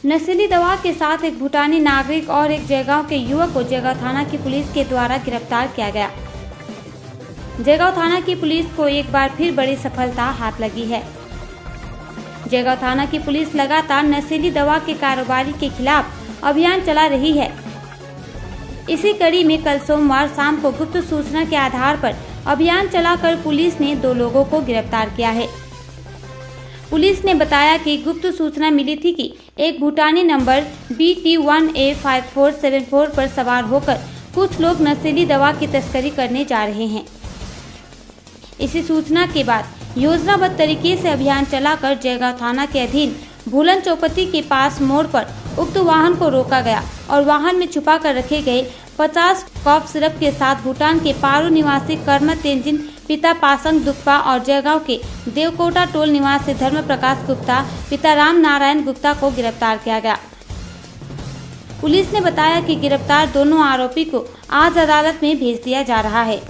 नशीली दवा के साथ एक भूटानी नागरिक और एक जयगांव के युवक को जयगांव थाना की पुलिस के द्वारा गिरफ्तार किया गया। जयगांव थाना की पुलिस को एक बार फिर बड़ी सफलता हाथ लगी है। जयगांव थाना की पुलिस लगातार नशीली दवा के कारोबारी के खिलाफ अभियान चला रही है। इसी कड़ी में कल सोमवार शाम को गुप्त सूचना के आधार पर अभियान चलाकर पुलिस ने 2 लोगों को गिरफ्तार किया है। पुलिस ने बताया कि गुप्त सूचना मिली थी कि एक भूटानी नंबर BT1A5474 पर सवार होकर कुछ लोग नशीली दवा की तस्करी करने जा रहे हैं। इसी सूचना के बाद योजनाबद्ध तरीके से अभियान चलाकर जयगांव थाना के अधीन भूलन चौपती के पास मोड़ पर उक्त वाहन को रोका गया और वाहन में छुपा कर रखे गए 50 कॉफ सिरप के साथ भूटान के पारू निवासी कर्म तेंजिन पिता पासंग दुक्पा और जयगांव के देवकोटा टोल निवासी धर्म प्रकाश गुप्ता पिता राम नारायण गुप्ता को गिरफ्तार किया गया। पुलिस ने बताया कि गिरफ्तार दोनों आरोपी को आज अदालत में भेज दिया जा रहा है।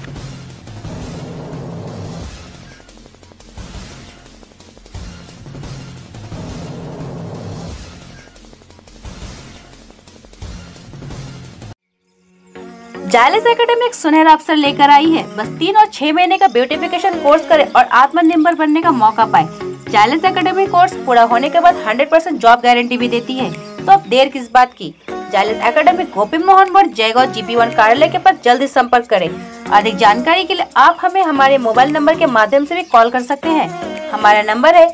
जायलिस एकेडमी एक सुनहरा अवसर लेकर आई है। बस 3 और 6 महीने का ब्यूटिफिकेशन कोर्स करें और आत्मनिर्भर बनने का मौका पाए। जायलिस एकेडमी कोर्स पूरा होने के बाद 100% जॉब गारंटी भी देती है। तो अब देर किस बात की, जायलिस एकेडमी गोपी मोहन मोड़ जयगांव GP1 कार्यालय के पास जल्दी संपर्क करें। अधिक जानकारी के लिए आप हमें हमारे मोबाइल नंबर के माध्यम से भी कॉल कर सकते हैं। हमारा नंबर है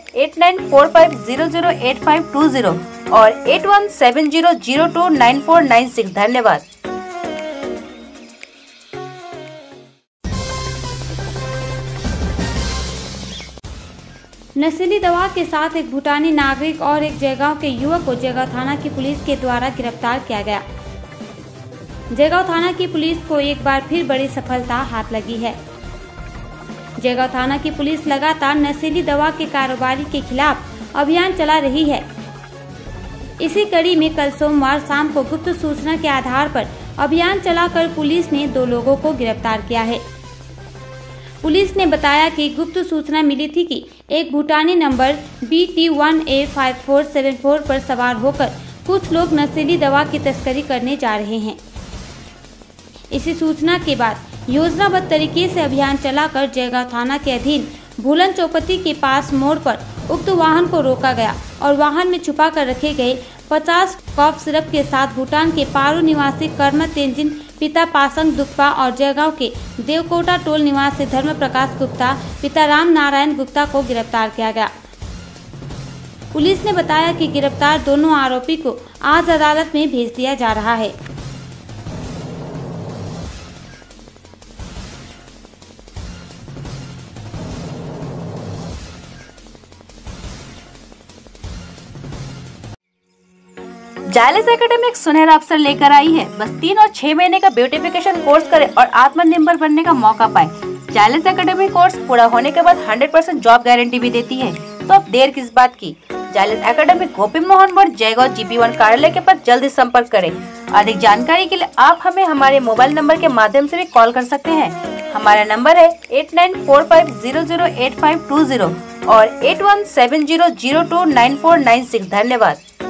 8945008520 और 8170029496। धन्यवाद। नशीली दवा के साथ एक भूटानी नागरिक और एक जयगांव के युवक को जयगांव थाना की पुलिस के द्वारा गिरफ्तार किया गया। जयगांव थाना की पुलिस को एक बार फिर बड़ी सफलता हाथ लगी है। जयगांव थाना की पुलिस लगातार नशीली दवा के कारोबारी के खिलाफ अभियान चला रही है। इसी कड़ी में कल सोमवार शाम को गुप्त सूचना के आधार पर अभियान चलाकर पुलिस ने 2 लोगों को गिरफ्तार किया है। पुलिस ने बताया कि गुप्त सूचना मिली थी कि एक भूटानी नंबर BT1A5474 पर सवार होकर कुछ लोग नशीली दवा की तस्करी करने जा रहे हैं। इसी सूचना के बाद योजनाबद्ध तरीके से अभियान चलाकर जयगांव थाना के अधीन भूलन चौपती के पास मोड़ पर उक्त वाहन को रोका गया और वाहन में छुपा कर रखे गए 50 कॉफ सिरप के साथ भूटान के पारू निवासी कर्म तेंजिन पिता पासंग दुक्पा और जयगांव के देवकोटा टोल निवासी धर्म प्रकाश गुप्ता पिता राम नारायण गुप्ता को गिरफ्तार किया गया। पुलिस ने बताया कि गिरफ्तार दोनों आरोपी को आज अदालत में भेज दिया जा रहा है। जायलिस एकेडमी एक सुनहरा अवसर लेकर आई है। बस 3 और 6 महीने का ब्यूटिफिकेशन कोर्स करें और आत्मनिर्भर बनने का मौका पाए। जायलिस एकेडमी कोर्स पूरा होने के बाद 100% जॉब गारंटी भी देती है। तो अब देर किस बात की, जायलिस एकेडमी गोपी मोहन मोड़ जयगांव GP1 कार्यालय के पास जल्दी संपर्क करें। अधिक जानकारी के लिए आप हमें हमारे मोबाइल नंबर के माध्यम से भी कॉल कर सकते हैं। हमारा नंबर है 8945008520 और 8170029496। धन्यवाद।